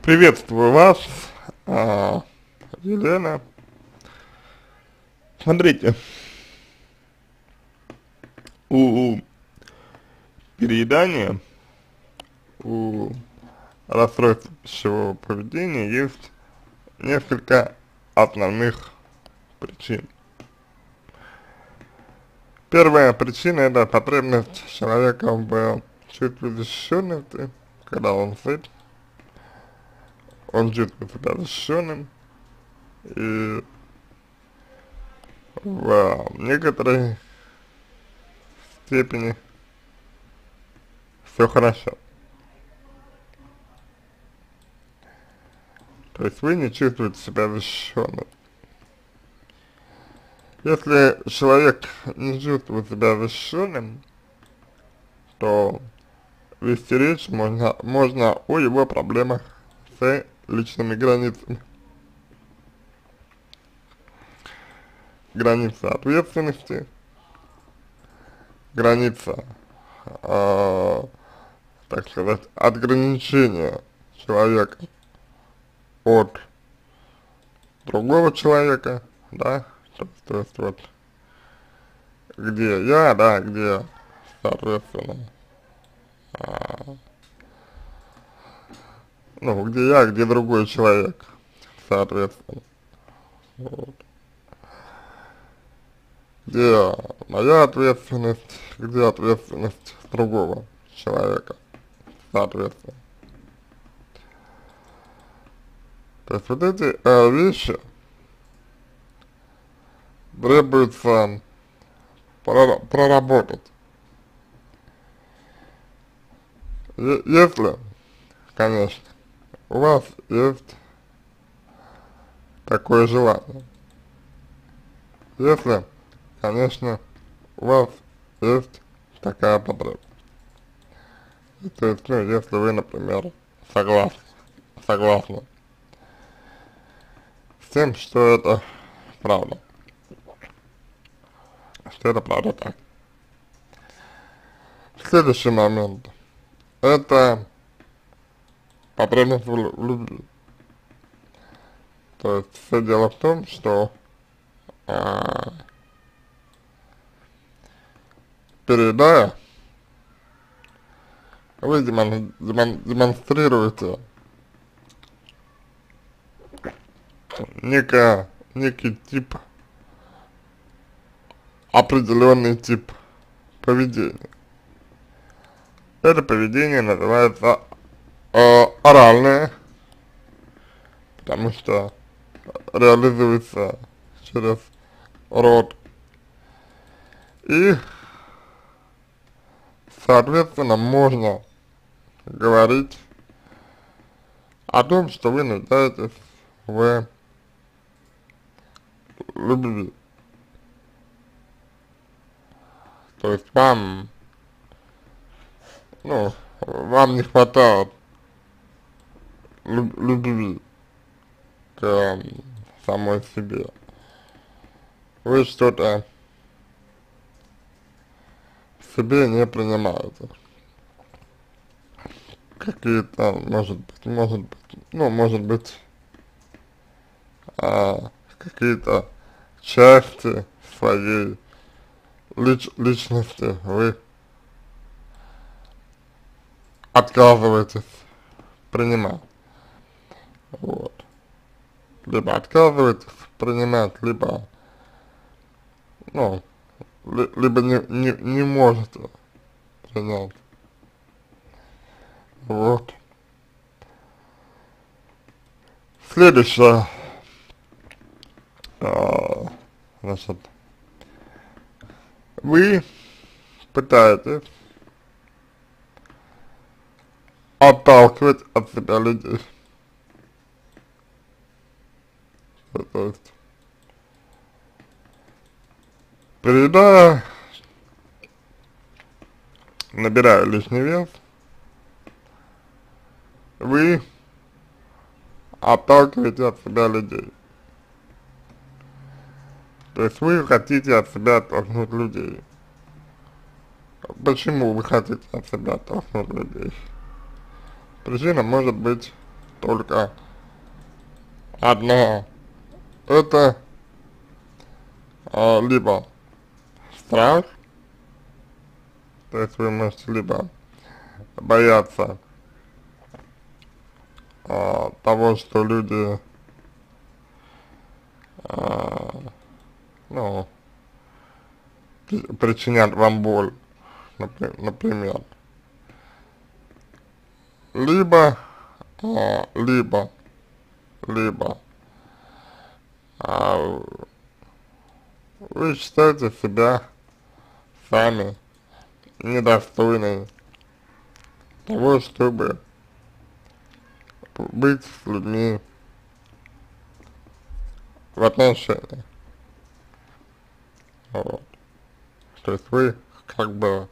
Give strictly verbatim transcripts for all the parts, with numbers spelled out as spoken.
Приветствую вас, а, Елена. Смотрите, у переедания, у расстройств пищевого поведения есть несколько основных причин. Первая причина — это потребность человека в чувстве защищенности, когда он сыт, он чувствует себя защищенным, и в некоторой степени все хорошо. То есть вы не чувствуете себя защищенным. Если человек не чувствует себя защищенным, то вести речь можно, можно о его проблемах с личными границами. Граница ответственности, граница, э, так сказать, отграничения человека от другого человека, да, то есть, то есть вот, где я, да, где, соответственно, а, ну, где я, где другой человек, соответственно, вот. Где моя ответственность, где ответственность другого человека, соответственно. То есть вот эти э, вещи требуется прора проработать. Е если, конечно, у вас есть такое желание, если, конечно, у вас есть такая потребность. И, то есть, ну, если вы, например, согласны, согласны с тем, что это правда, что это правда так. Следующий момент — это потребность в, в любви. То есть, все дело в том, что а, переедая, вы демон, демон, демонстрируете некое, некий тип, определенный тип поведения. Это поведение называется э, оральное, потому что реализуется через рот. И, соответственно, можно говорить о том, что вы нуждаетесь в любви. То есть вам, ну, вам не хватает люб любви к э, самой себе. Вы что-то в себе не принимаете. Какие-то, может быть, может быть, ну, может быть, а, какие-то части своей лич личности вы отказываетесь принимать. Вот. Либо отказываетесь принимать, либо, ну, ли, либо не, не, не можете принять. Вот. Следующее, а, значит, вы пытаетесь отталкивать от себя людей. То есть, переедая, набирая лишний вес, вы отталкиваете от себя людей. То есть вы хотите от себя оттолкнуть людей. Почему вы хотите от себя оттолкнуть людей? Причина может быть только одно. Это а, либо страх, то есть вы можете либо бояться а, того, что люди, а, ну, причинят вам боль, например. Либо, а, либо, либо а, вы считаете себя сами недостойны того, чтобы быть с людьми в отношениях. Вот. То есть вы как бы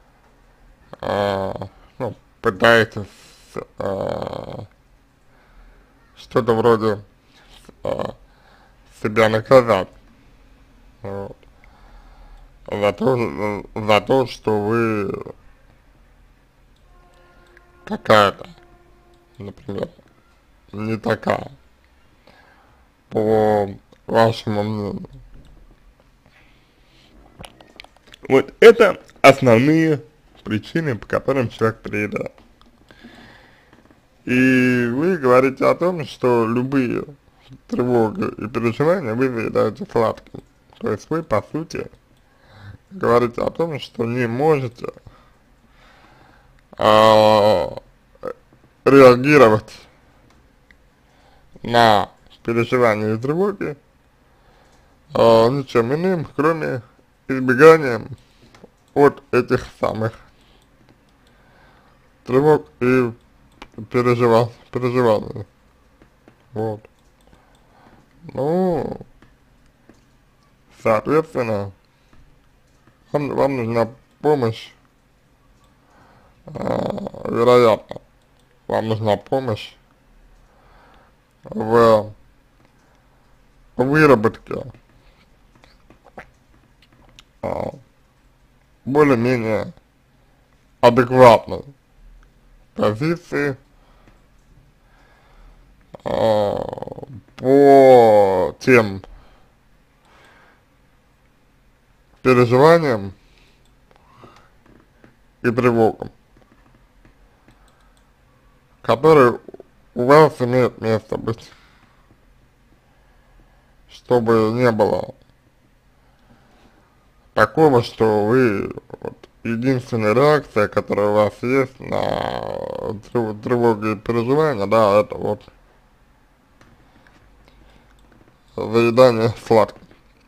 а, ну, пытаетесь а, что-то вроде а, себя наказать. Вот. За то, за то, что вы какая-то, например, не такая, по вашему мнению. Вот это основные причины, по которым человек приедает. И вы говорите о том, что любые тревоги и переживания вы заедаете сладким. То есть вы, по сути, говорите о том, что не можете а, реагировать на переживания и тревоги а, ничем иным, кроме избегания от этих самых тревог и пережива, переживаний. Вот. Ну, соответственно, вам, вам нужна помощь, а, вероятно, вам нужна помощь в выработке а, более-менее адекватной позиции а, по тем переживаниям и тревогам, которые у вас имеют место быть, чтобы не было такого, что вы вот, единственная реакция, которая у вас есть на трев тревоги и переживания, да, это вот заедание сладким.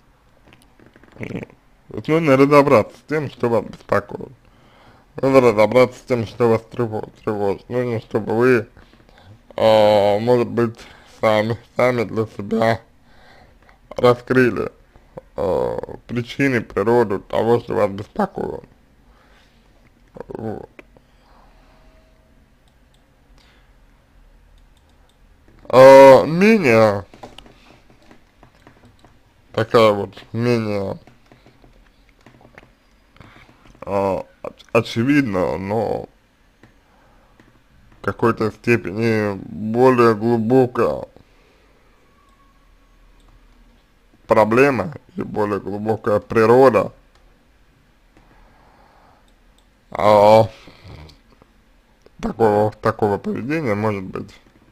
Вот нужно разобраться с тем, что вас беспокоит. Нужно разобраться с тем, что вас тревожит. тревожит. Нужно, чтобы вы, э, может быть, сами, сами для себя раскрыли э, причины, природу того, что вас беспокоит. Вот. Э, менее такая вот, менее э, очевидно, но в какой-то степени более глубокая проблема и более глубокая природа а, такого, такого поведения может быть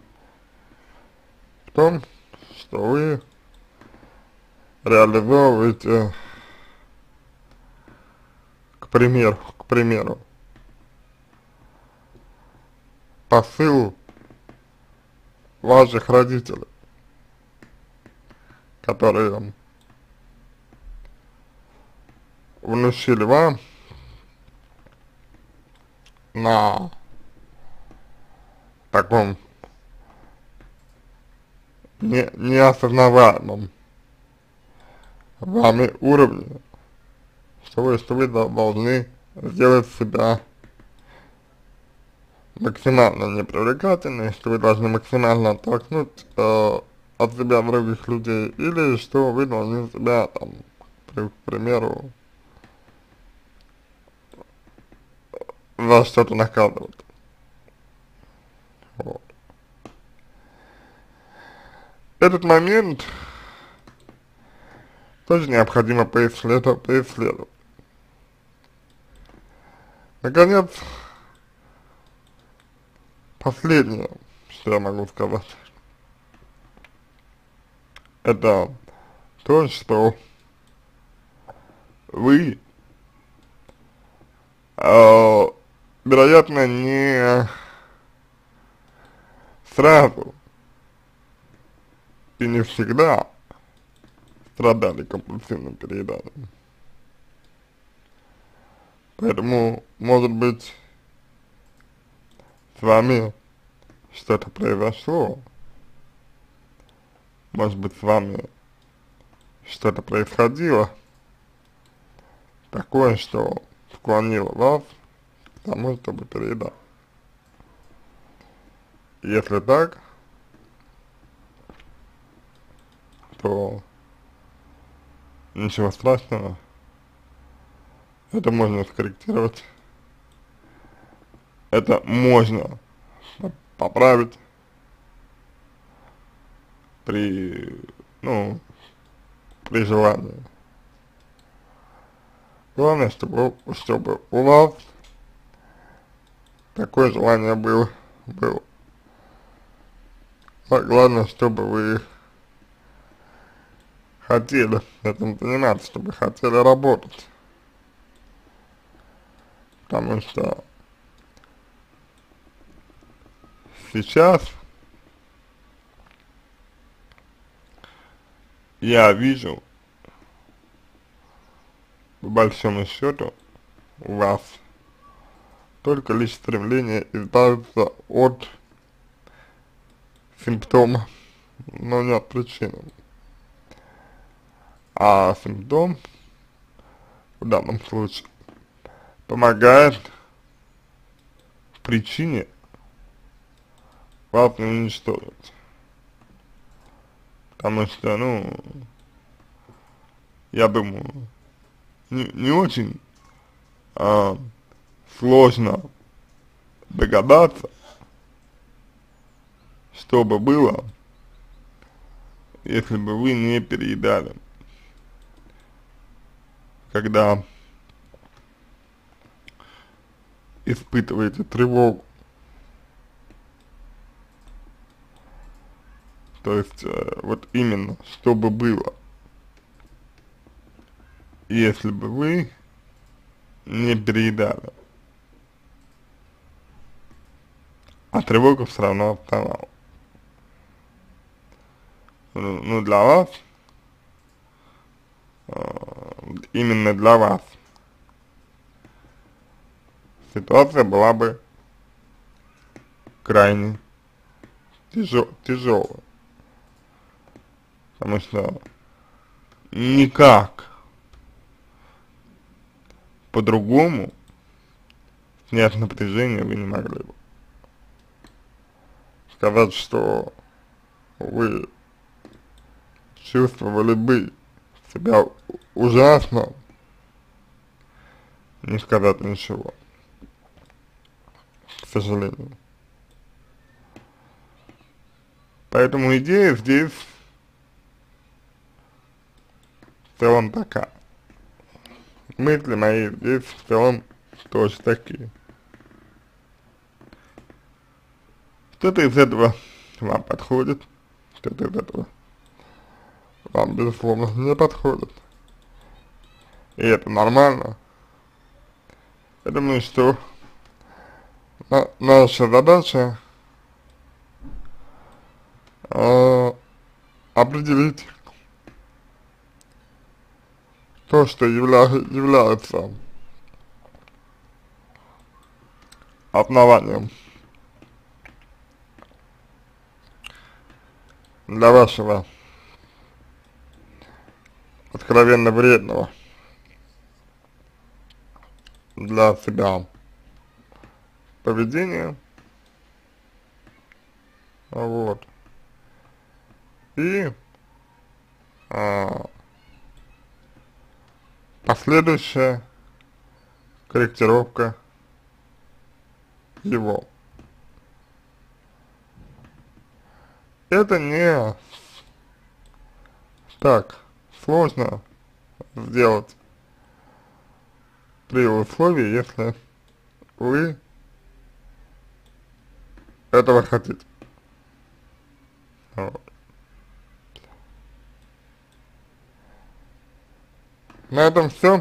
в том, что вы реализовываете, к примеру, к примеру, посыл ваших родителей, которые внушили вам на таком не, неосознаваемом вами уровне, что вы, что вы должны сделать себя максимально непривлекательной, что вы должны максимально оттолкнуть э, от себя других людей, или что вы должны себя там, при, к примеру, за что-то наказывать. Вот. Этот момент тоже необходимо поисследовать, поисследовать. Наконец, последнее, что я могу сказать, это то, что вы, э, вероятно, не сразу и не всегда страдали компульсивным перееданием. Поэтому, может быть, с вами что-то произошло, может быть, с вами что-то происходило такое, что склонило вас к тому, чтобы переедать. Если так, то ничего страшного, это можно скорректировать, это можно поправить при, ну, при желании. Главное, чтобы, чтобы у вас такое желание было, было. А главное, чтобы вы хотели этим заниматься, чтобы хотели работать. Потому что сейчас я вижу, по большому счету, у вас только лишь стремление избавиться от симптома, но нет причины. А симптом в данном случае помогает причине вас не уничтожить. Потому что, ну, я думаю, не, не очень а, сложно догадаться, что бы было, если бы вы не переедали. Когда испытываете тревогу. То есть, э, вот именно, что бы было, если бы вы не переедали. А тревога все равно оставалась. Ну, ну для вас, э, именно для вас, ситуация была бы крайне тяжел, тяжелая. Потому что никак по-другому снять напряжение вы не могли бы. Сказать, что вы чувствовали бы себя ужасно, не сказать ничего, к сожалению. Поэтому идея здесь в целом такая. Мысли мои здесь в целом тоже такие. Что-то из этого вам подходит, что-то из этого вам, безусловно, не подходит. И это нормально. Я думаю, что на, наша задача э, определить то, что явля, является основанием для вашего откровенно вредного для себя поведения, вот, и а, последующая корректировка его. Это не так сложно сделать при условии, если вы этого хотите. Вот. На этом все.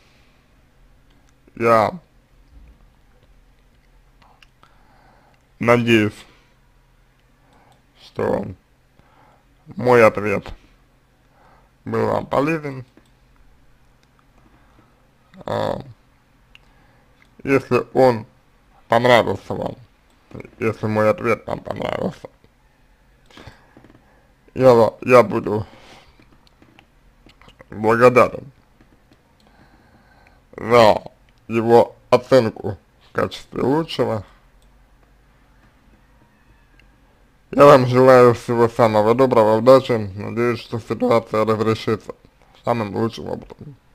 Я надеюсь, что мой ответ был вам полезен. А, если он понравился вам, если мой ответ вам понравился, я, я буду благодарен за его оценку в качестве лучшего. Я вам желаю всего самого доброго, удачи, надеюсь, что ситуация разрешится самым лучшим образом.